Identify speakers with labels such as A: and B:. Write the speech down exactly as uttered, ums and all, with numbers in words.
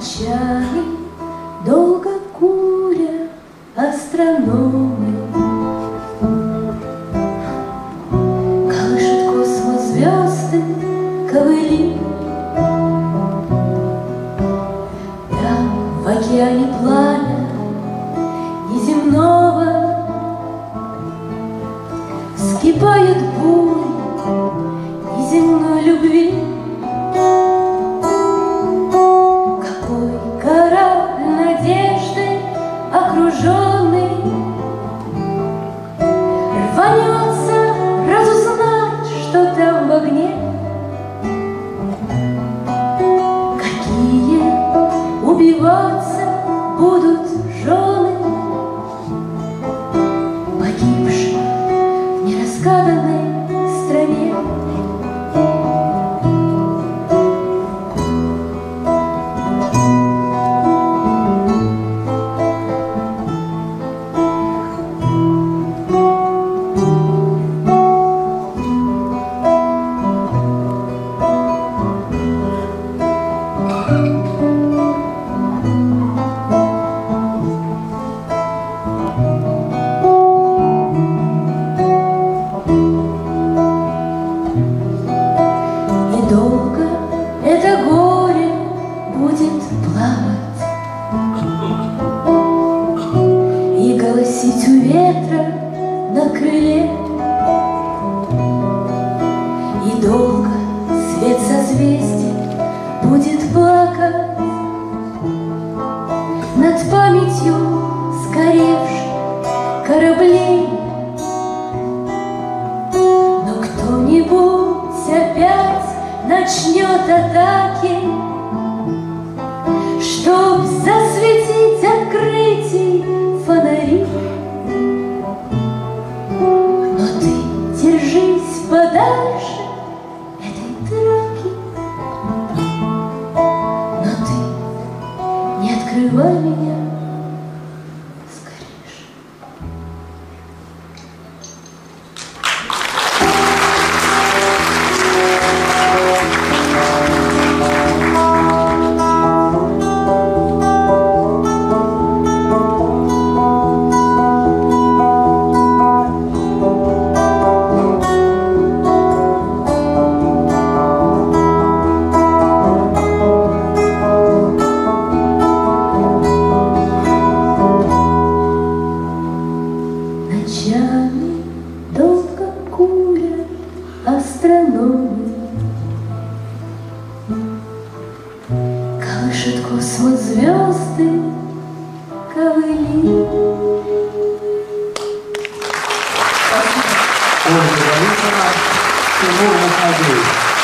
A: Ночами долго куря астрономы колышет космос звезды ковыли. Там в океане пламя неземного вскипает буря неземной любви. Какой корабль надежды окруженный рванется разузнать, что там в огне. Какие убиваться будут жены погибших в неразгаданной стране. Долго это горе будет плавать и голосить у ветра на крыле. И долго свет созвездий будет плакать над памятью сгоревших кораблей. Но кто-нибудь опять начнет атаки, чтоб засветить открытий фонари. Но ты держись подальше этой драки, но ты не открывай меня скорейше. Ночами долго курят астрономы, колышет космос звезды ковыли.
B: Ольга Борисовна, Тимур Мухадеев.